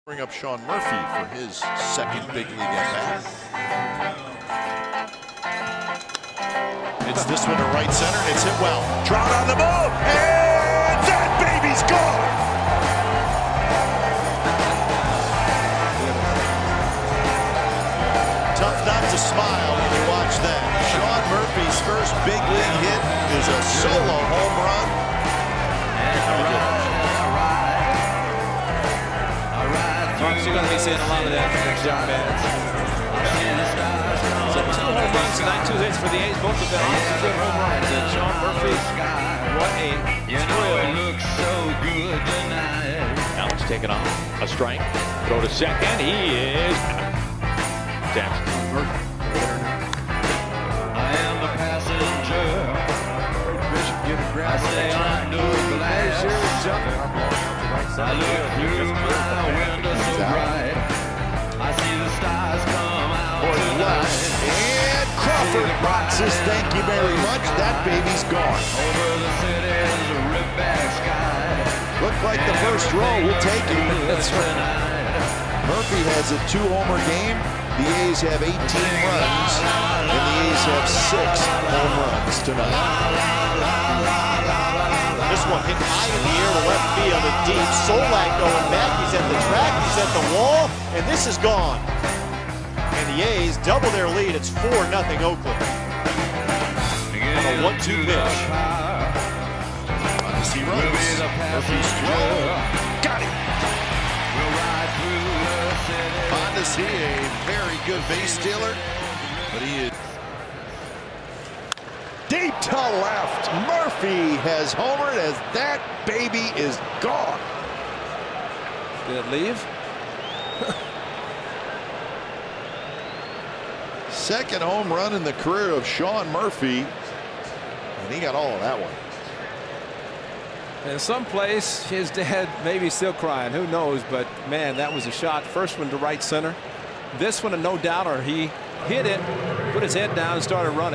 Bring up Sean Murphy for his second big league at bat. It's this one to right center, and it's hit well. Trout on the move, and that baby's gone! Tough not to smile when you watch that. Sean Murphy's first big league hit is a solo home run. You're going to be seeing a lot of that from next young man. So 2 home runs tonight, 2 hits for the A's, both of them opposite home runs. And Sean Murphy, what a thrill. Now it's taken on a strike. Throw to second. He is Jackson. I am the passenger. I stay under glass. I look through my window so bright. I see the stars come out tonight. And Crawford boxes. Thank you very much. That baby's gone. Over the city's rip-back sky. Looked like the first row would take it. That's right. Murphy has a 2-homer game. The A's have 18 runs, and the A's have 6 home runs tonight. This one hit high in the air to left field and deep. Solak going back. He's at the track. He's at the wall. And this is gone. And the A's double their lead. It's 4-0 Oakland. On a 1-2 pitch. He runs. Murphy's throw. Got it. Mondesi, a very good base stealer. But he is deep to left. Murphy has homered as that baby is gone. Did it leave? Second home run in the career of Sean Murphy. And he got all of that one. In some place, his dad may be still crying. Who knows? But, man, that was a shot. First one to right center. This one, a no-doubter. He hit it, put his head down, and started running.